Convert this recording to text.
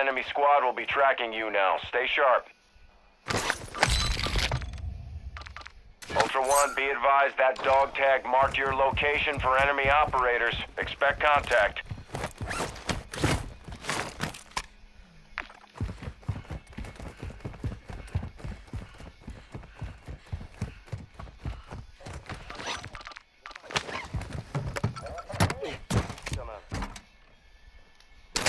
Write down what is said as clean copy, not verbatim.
enemy squad will be tracking you now. Stay sharp. Ultra One, be advised that dog tag marked your location for enemy operators. Expect contact.